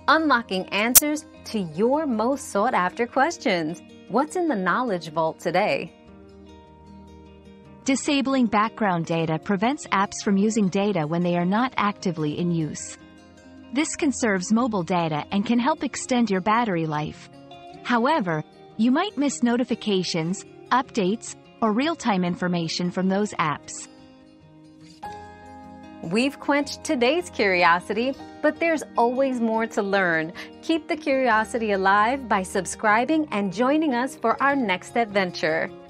unlocking answers to your most sought-after questions. What's in the Knowledge Vault today? Disabling background data prevents apps from using data when they are not actively in use. This conserves mobile data and can help extend your battery life. However, you might miss notifications, updates, or real-time information from those apps. We've quenched today's curiosity, but there's always more to learn. Keep the curiosity alive by subscribing and joining us for our next adventure.